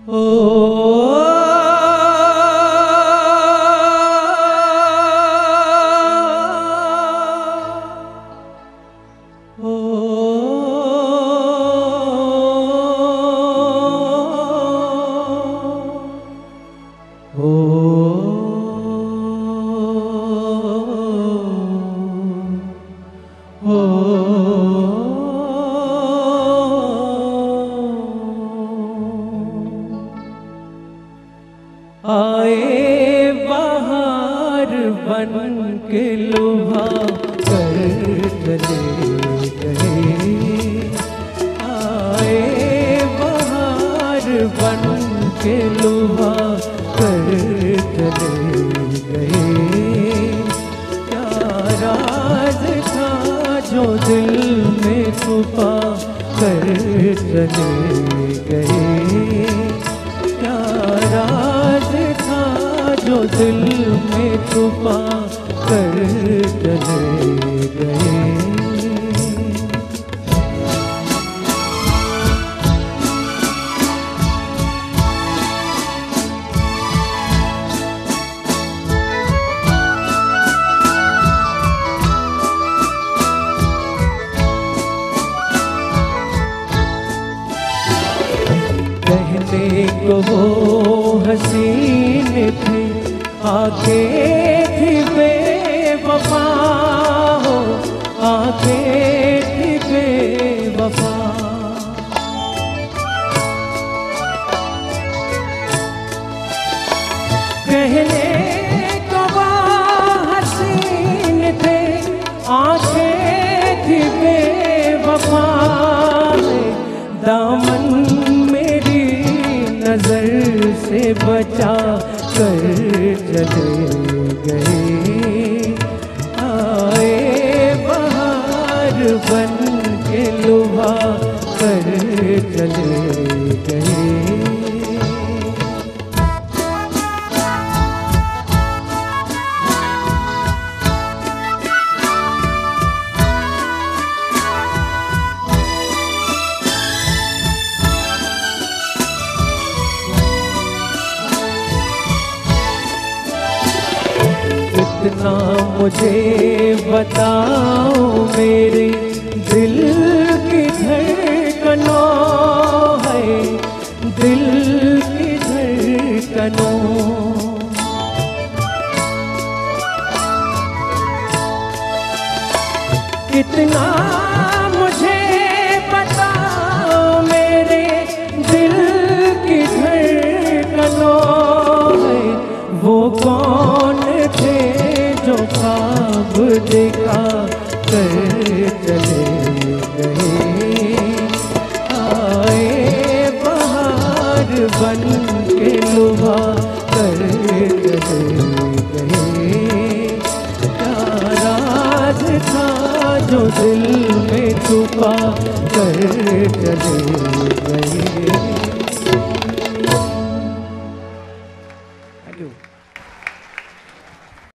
आए बाहर बन के लुभा कर चले गए, आए बाहर बन के लुभा कर चले गए। क्या राज था जो दिल में छुपा कर चले गए, क्या राज था जो दिल में छुपा कर चले गए। कहने को वो हसीन थे, आंखें थी बेवफा हो, आंखें थी बेवफा। कहने को वो हसीन थे, आंखें थी बेवफा। दामन नजर से बचा कर चले गए, आए बाहर बन के लुभा कर चले गए। इतना मुझे बताओ मेरे दिल की धड़कनों है, दिल की धड़कनों। इतना मुझे बताओ मेरे दिल की धड़कनों है, वो कौन थे जो ख्वाब देखा कर चले गए, आए बाहर बन के लुभा कर चले गए। क्या राज था जो दिल में छुपा कर चले गए।